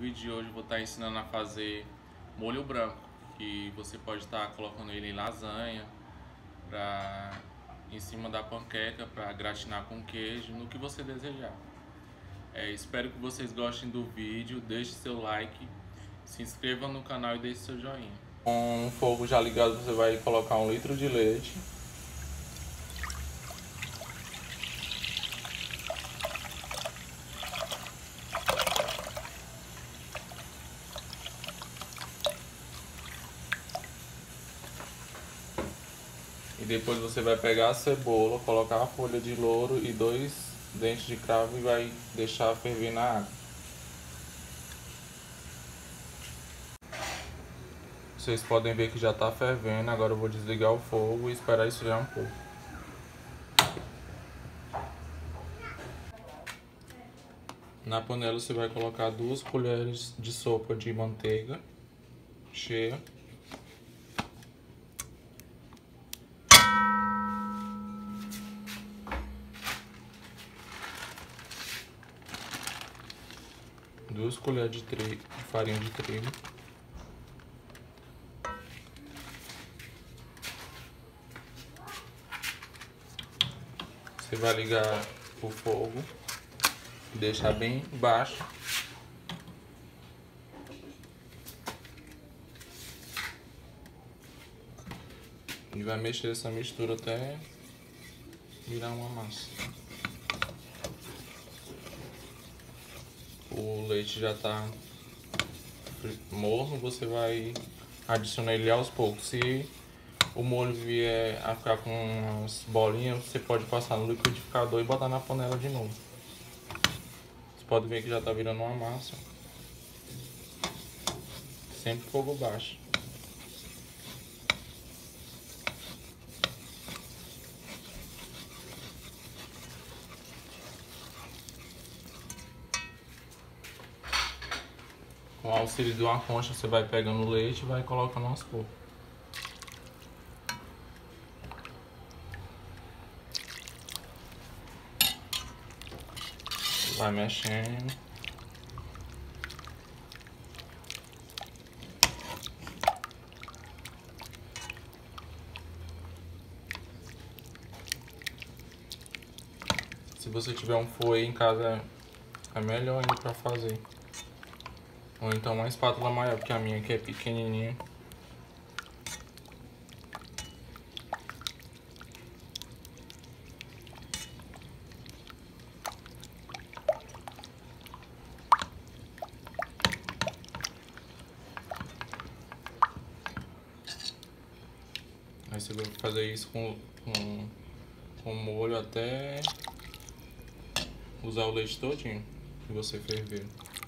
vídeo de hoje eu vou estar ensinando a fazer molho branco, que você pode estar colocando ele em lasanha, em cima da panqueca, para gratinar com queijo, no que você desejar. Espero que vocês gostem do vídeo, deixe seu like, se inscreva no canal e deixe seu joinha. Com o fogo já ligado, você vai colocar 1 litro de leite. E depois você vai pegar a cebola, colocar a folha de louro e 2 dentes de cravo e vai deixar ferver na água. Vocês podem ver que já está fervendo, agora eu vou desligar o fogo e esperar esfriar um pouco. Na panela você vai colocar 2 colheres de sopa de manteiga cheia. Duas colheres de farinha de trigo. Você vai ligar o fogo e deixar bem baixo. E vai mexer essa mistura até virar uma massa. O leite já está morno, você vai adicionar ele aos poucos. Se o molho vier a ficar com umas bolinhas, você pode passar no liquidificador e botar na panela de novo. Você pode ver que já está virando uma massa. Sempre fogo baixo. Com o auxílio de uma concha, você vai pegando o leite e vai colocando aos poucos. Vai mexendo. Se você tiver um fouet em casa, é melhor ainda para fazer. Ou então uma espátula maior, porque a minha aqui é pequenininha. Aí você vai fazer isso com molho até usar o leite todinho que você ferveu.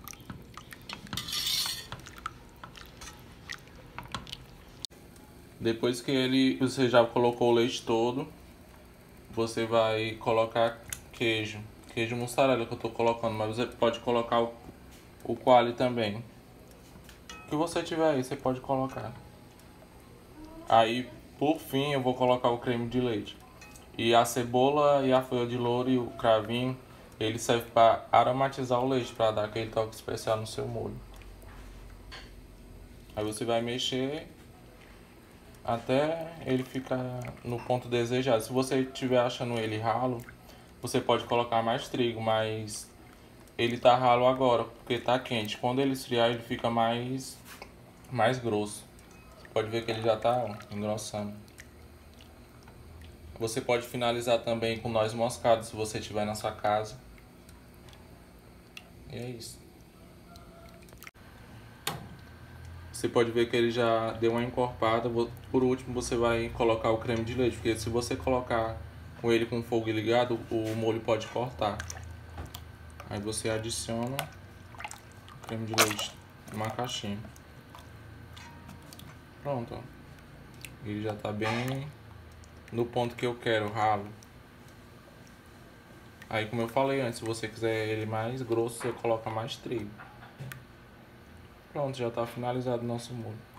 Depois que você já colocou o leite todo, você vai colocar queijo mussarela que eu tô colocando, mas você pode colocar o coalho também. O que você tiver aí, você pode colocar. Aí, por fim, eu vou colocar o creme de leite. E a cebola e a folha de louro e o cravinho, ele serve para aromatizar o leite, para dar aquele toque especial no seu molho. Aí você vai mexer até ele ficar no ponto desejado. Se você estiver achando ele ralo, você pode colocar mais trigo, mas ele tá ralo agora, porque tá quente. Quando ele esfriar, ele fica mais grosso. Você pode ver que ele já tá engrossando. Você pode finalizar também com noz moscada, se você tiver na sua casa. E é isso. Você pode ver que ele já deu uma encorpada. Por último, você vai colocar o creme de leite, porque se você colocar com ele com o fogo ligado, o molho pode cortar. Aí você adiciona o creme de leite numa caixinha. Pronto, ó. Ele já tá bem no ponto que eu quero, ralo. Aí, como eu falei antes, se você quiser ele mais grosso, você coloca mais trigo. Pronto, já tá finalizado o nosso molho.